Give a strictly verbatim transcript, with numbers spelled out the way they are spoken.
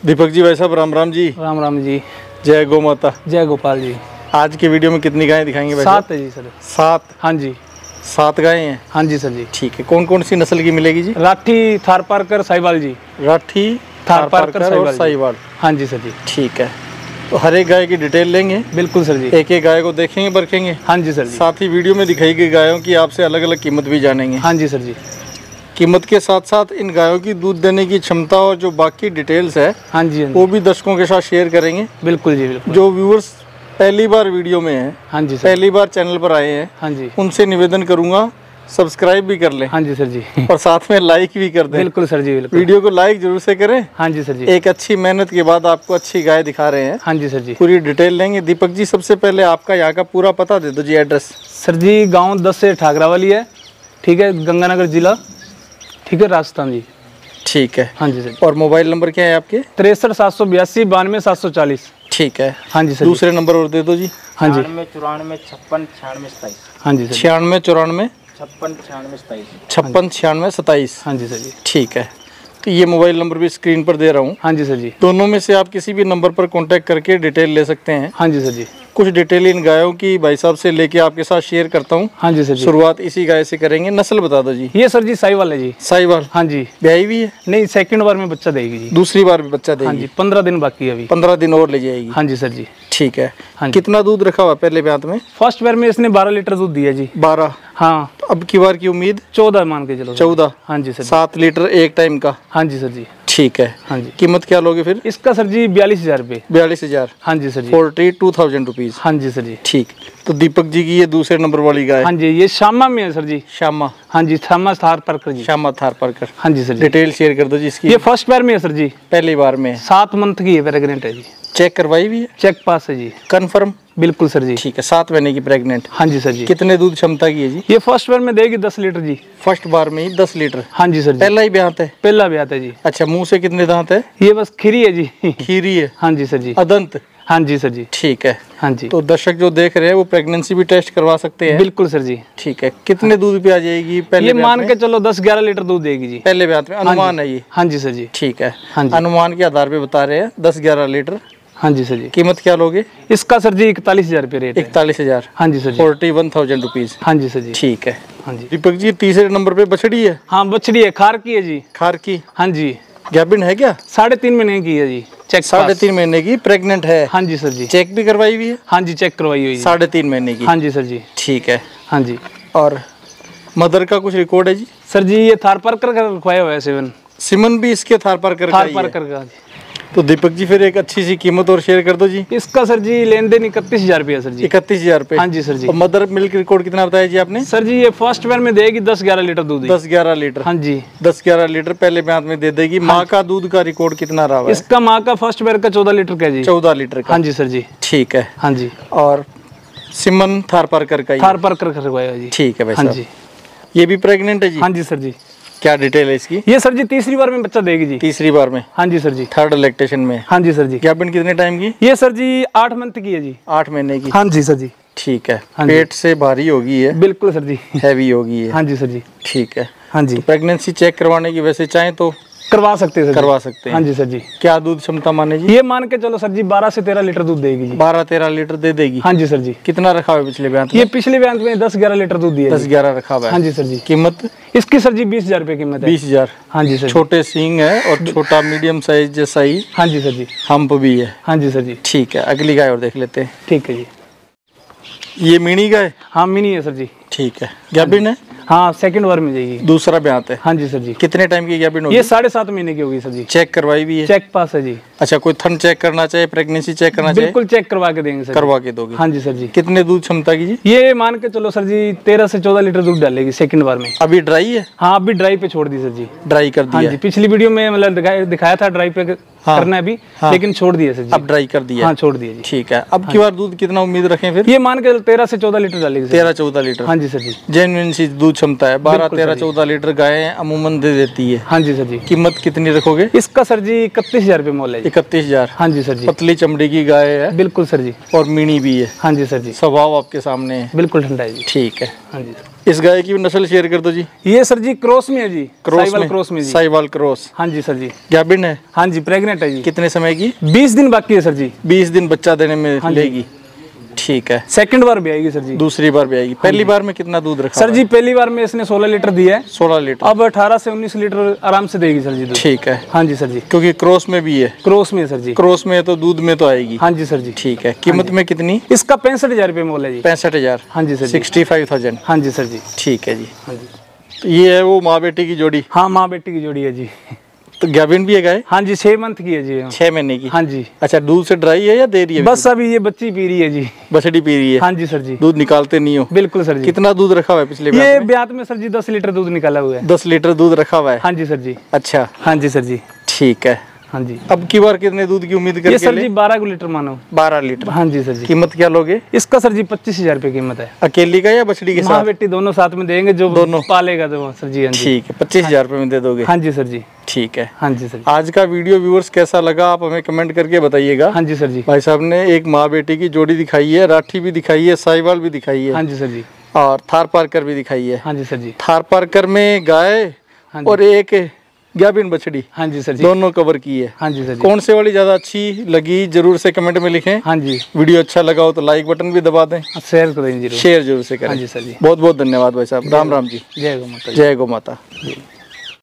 दीपक जी भाई साहब राम राम जी। राम राम जी। जय गौ माता। जय गोपाल जी। आज के वीडियो में कितनी गायें दिखाएंगे भाई? सात है जी सर। सात? हाँ जी, सात गायें हैं। हाँ जी सर जी। ठीक है, कौन कौन सी नस्ल की मिलेगी जी? राठी, थारपारकर, साहिवाल जी। राठी, थारपारकर और साहिवाल। हाँ जी सर जी। ठीक है, तो हर एक गाय की डिटेल लेंगे। बिल्कुल सर जी। एक एक गाय को देखेंगे, परखेंगे। हाँ जी सर जी। साथ ही वीडियो में दिखाई गई गायों की आपसे अलग अलग कीमत भी जानेंगे। हाँ जी सर जी। कीमत के साथ साथ इन गायों की दूध देने की क्षमता और जो बाकी डिटेल्स है हाँ जी, हाँ जी। वो भी दर्शकों के साथ शेयर करेंगे। बिल्कुल जी, बिल्कुल। जो व्यूअर्स पहली बार वीडियो में हैं, हाँ जी सर, पहली बार चैनल पर आए हैं, हाँ जी, उनसे निवेदन करूंगा सब्सक्राइब भी कर लें। हाँ जी सर जी। और साथ में लाइक भी कर दें। बिल्कुल सर जी, बिल्कुल। वीडियो को लाइक जरूर से करें। हाँ जी सर जी। एक अच्छी मेहनत के बाद आपको अच्छी गाय दिखा रहे हैं। हाँ जी सर जी। पूरी डिटेल लेंगे। दीपक जी सबसे पहले आपका यहाँ का पूरा पता दे दो जी, एड्रेस। सर जी गाँव दस से ठाकरावाली है, ठीक है, गंगानगर जिला, ठीक है, राजस्थान जी। ठीक है। हाँ जी सर। और मोबाइल नंबर क्या है आपके? तिरसठ सात सौ बयासी बानवे सात सौ चालीस। ठीक है। हाँ जी सर। दूसरे नंबर और दे दो जी। हाँ जी। चौरानवे छप्पन छियानवे सताईस। हाँ जी सर। छियानवे चौरानवे छप्पन छियानवे सताईस। छप्पन छियानवे सताईस। हाँ जी सर जी। ठीक है, तो ये मोबाइल नंबर भी स्क्रीन पर दे रहा हूँ। हाँ जी सर जी। दोनों में से आप किसी भी नंबर पर कांटेक्ट करके डिटेल ले सकते हैं। हाँ जी सर जी। कुछ डिटेल इन गायों की भाई साहब से लेके आपके साथ शेयर करता हूँ। हाँ जी सर जी। शुरुआत इसी गाय से करेंगे। नस्ल बता दो जी। ये सर जी साहिवाल है जी। साहिवाल। हाँ जी। ब्याई भी है? नहीं, सेकंड बार में बच्चा देगी जी। दूसरी बार भी बच्चा देगी? हाँ जी, पंद्रह दिन बाकी है अभी। पंद्रह दिन और ले जाएगी? हाँ जी सर जी। ठीक है। हाँ जी। कितना दूध रखा हुआ पहले ब्यात में? फर्स्ट बार में इसने बारह लीटर दूध दिया जी। बारह? हाँ। तो अब की बार की उम्मीद? चौदह मान के चलो। चौदह? हाँ जी सर जी। सात लीटर एक टाइम का? हाँ जी सर जी। ठीक है। हाँ जी। कीमत क्या लोगे फिर? इसका सर जी बयालीस हजार रुपये। बयालीस हजार? हाँ जी सर जी। Forty two thousand rupees. हाँ जी सर जी। ठीक, तो दीपक जी की ये दूसरे नंबर वाली गाय? हाँ जी, ये श्यामा में है सर जी। श्यामा? हाँ जी, श्यामा थारपारकर जी। श्यामा थारपारकर। हाँ जी सर जी। डिटेल शेयर कर दो जी इसकी। ये फर्स्ट बार में है सर जी। पहली बार में? सात मंथ की है, प्रेग्नेंट है जी। चेक करवाई भी है? चेक पास है जी। कंफर्म? बिल्कुल सर जी। ठीक है, सात महीने की प्रेग्नेंट? हाँ जी सर जी। कितने दूध क्षमता की है जी? ये फर्स्ट बार में देगी दस लीटर जी। फर्स्ट बार में ही दस लीटर? हाँ जी सर जी। पहला ही ब्यात है? पहला ब्यात है जी। अच्छा, मुंह से कितने दांत है? ये बस खीरी है जी। खीरी है? हाँ जी सर जी। अदंत? हाँ जी सर जी। ठीक है। हाँ जी। तो दर्शक जो देख रहे हैं वो प्रेगनेंसी भी टेस्ट करवा सकते हैं? बिल्कुल सर जी। ठीक है। कितने दूध पे आ जाएगी पहले? ये मान के चलो दस ग्यारह लीटर दूध देगी जी। पहले ब्यात में अनुमान है ये? हाँ जी सर जी। ठीक है। हाँ जी। अनुमान के आधार पे बता रहे हैं दस ग्यारह लीटर। हाँ जी सर जी। कीमत क्या लोगे? इसका सर जी इकतालीस हजार रुपये रेट है। इकतालीस हजार? हाँ जी सर जी। Forty one thousand rupees. हाँ जी सर जी। ठीक है। हाँ जी। दीपक जी तीसरे नंबर पे बछड़ी है? हाँ, बछड़ी है, खार की है जी। खार की? हाँ जी। गैबिन है क्या? साढ़े तीन महीने की है जी। चेक साढ़े तीन महीने की प्रेग्नेंट है? हाँ जी सर जी। चेक भी करवाई हुई है? हाँ जी, चेक करवाई हुई है। साढ़े तीन महीने की? हाँ जी सर जी। ठीक है। हाँ जी। और मदर का कुछ रिकॉर्ड है जी? सर जी ये थारपारकर का रखवाया हुआ है सेवन। सिमन भी इसके थारपारकर का ही है? थारपारकर का। तो दीपक जी फिर एक अच्छी सी कीमत और शेयर कर दो जी। इसका सर जी लेन देन इकतीस हजार रुपया सर जी। इकतीस हजार रुपये? हाँ जी सर जी। और मदर मिल्क रिकॉर्ड कितना बताया जी आपने? सर जी ये फर्स्ट बार में देगी दस ग्यारह लीटर दूध। दस ग्यारह लीटर? हाँ जी। दस ग्यारह लीटर पहले ब्यात में दे देगी। माँ का दूध का रिकॉर्ड कितना रहा है? इसका माँ का फर्स्ट बार का चौदह लीटर का जी। चौदह लीटर का? हाँ जी सर जी। ठीक है। हाँ जी। और सिमन थारपारकर का? थारपारकर का रखवाया जी। ठीक है भाई हाँ साहब। जी। ये भी प्रेग्नेंट है जी? हाँ जी सर जी। क्या डिटेल है इसकी? ये सर जी तीसरी बार में बच्चा देगी जी। तीसरी बार में? हाँ जी सर जी। थर्ड लैक्टेशन में? हाँ जी सर जी। गैबिन कितने टाइम की? ये सर जी आठ मंथ की है जी। आठ महीने की? हाँ जी सर जी। ठीक है। हाँ जी। पेट से भारी होगी है? बिल्कुल सर जी। हैवी होगी है? हाँ जी सर जी। ठीक है। हाँ जी। प्रेगनेंसी चेक करवाने की वैसे चाहें तो करवा सकते हैं सर जी। करवा सकते हैं? हाँ जी सर जी। क्या दूध क्षमता माने जी? ये मान के चलो सर जी बारह से तेरह लीटर दूध देगी जी। बारह तेरह लीटर दे देगी? हाँ जी सर जी। कितना रखा हुआ है पिछले ब्यात में? ये पिछले बैंक में दस ग्यारह लीटर दूध दिया दस ग्यारह रखा हुआ है? हाँ जी सर जी। कीमत? इसकी सर जी बीस हजार रुपये कीमत है। बीस हजार? हाँ जी सर जी। छोटे सींग है और छोटा मीडियम साइज जैसा ही हाँ जी सर जी। हम्प भी है? हाँ जी सर जी। ठीक है। अगली गाय और देख लेते हैं। ठीक है जी। ये मिनी गाय? हाँ मिनी है सर जी। ठीक है। गैबिन है? हाँ सेकंड बार में जाएगी। दूसरा ब्यात है? हाँ जी सर जी। कितने टाइम की गैबिन होगी? ये साढ़े सात महीने की होगी सर जी। चेक करवाई भी है? चेक पास है जी। अच्छा, कोई थन चेक करना चाहिए, प्रेगनेंसी चेक करना चाहिए? बिल्कुल चेक करवा के देंगे सर। करवा के दोगे? हाँ जी सर जी। कितने दूध क्षमता की जी? ये मान के चलो सर जी तेरह से चौदह लीटर दूध डालेगी सेकंड बार में। अभी ड्राई है? हाँ अभी ड्राई पे छोड़ दी सर जी। ड्राई कर दिया? हाँ जी, पिछली वीडियो में मतलब दिखाया, दिखाया था ड्राई पे हाँ, करना है अभी हाँ, लेकिन छोड़ दिया सर जी। अब ड्राई कर दिया? हाँ छोड़ दिया जी। ठीक है। अब की बार दूध कितना उम्मीद रखें फिर? ये मान के तेरह से चौदह लीटर डालेगी। तेरह चौदह लीटर? हाँ जी सर जी। जेन्युइन सी दूध क्षमता है। बारह तेरह चौदह लीटर गाय अमूमन दे देती है? हाँ जी सर जी। कीमत कितनी रखोगे? इसका सर जी इकतीस हजार रुपये मोल है। इकतीस हजार? हाँ जी सर जी। पतली चमड़ी की गाय है? बिल्कुल सर जी। और मीणी भी है? हाँ जी सर जी। स्वभाव आपके सामने है? बिल्कुल ठंडा है जी। ठीक है। हाँ जी। इस गाय की भी नस्ल शेयर कर दो जी। ये सर जी क्रॉस में है जी, क्रॉस साहिवाल में, क्रॉस में जी। साहिवाल क्रॉस। हाँ जी सर जी। गाभिन है? हाँ जी प्रेग्नेंट है जी। कितने समय की? बीस दिन बाकी है सर जी। बीस दिन बच्चा देने में हाँ जी। लेगी। ठीक है। सेकंड बार भी आएगी सर जी। दूसरी बार भी आएगी। पहली बार में कितना दूध रखा सर जी? पहली बार में इसने सोलह लीटर दिया है। सोलह लीटर। अब अठारह से उन्नीस लीटर आराम से देगी सर जी दूध। ठीक है। हाँ जी सर जी। क्योंकि क्रॉस में भी है। क्रॉस में है सर जी। क्रॉस में है तो दूध में तो आएगी। हाँ जी सर जी। ठीक है। कीमत में कितनी? इसका पैंसठ हजार रुपये मोल है जी। पैंसठ हजार हाँ जी सर जी। Sixty five thousand. हाँ जी सर जी। ठीक है जी। हाँ जी। तो ये है वो माँ बेटी की जोड़ी। हाँ माँ बेटी की जोड़ी है जी। तो गाभिन भी है गाय? हाँ जी छह मंथ की है जी। छह महीने की। हाँ जी। अच्छा, दूध से ड्राई है या दे रही है? बस अभी ये बच्ची पी रही है जी। बछड़ी पी रही है। हाँ जी सर जी। दूध निकालते नहीं हो? बिल्कुल सर जी। कितना दूध रखा हुआ है पिछले ये में? ब्यात में सर जी दस लीटर दूध निकाला हुआ है। दस लीटर दूध रखा हुआ है। हाँ जी सर जी। अच्छा। हाँ जी सर जी। ठीक है। हाँ जी। अब की बार कितने दूध की उम्मीद ये करके सर ले? जी बारह को लीटर मानो। बारह लीटर। हाँ जी सर जी। कीमत क्या लोगे? इसका सर जी पच्चीस हजार रुपये कीमत है। अकेली का या बछड़ी के माँ साथ? बेटी दोनों साथ में देंगे, जो दोनों पालेगा तो सर जी। हाँ जी। ठीक है, पच्चीस हजार रुपये में दे दोगे? हाँ जी सर जी। ठीक है। हाँ जी सर जी। आज का वीडियो व्यूअर्स कैसा लगा आप हमें कमेंट करके बताइएगा। हाँ जी सर जी। भाई साहब ने एक माँ बेटी की जोड़ी दिखाई है, राठी भी दिखाई है, साहिवाल भी दिखाई है, हाँ जी सर जी। और थार पार्कर भी दिखाई है। हाँ जी सर जी। थार पार्कर में गाय हाँ जी। और एक गाभिन बछड़ी हाँ जी सर जी। दोनों कवर की है। हाँ जी सर जी। कौन से वाली ज्यादा अच्छी लगी जरूर से कमेंट में लिखें। हाँ जी। वीडियो अच्छा लगा हो तो लाइक बटन भी दबा दें, शेयर करें जरूर। शेयर जरूर से करें। हाँ जी सर जी। बहुत बहुत धन्यवाद भाई साहब। राम राम जी। जय गौ माता। जय गौ माता। जी।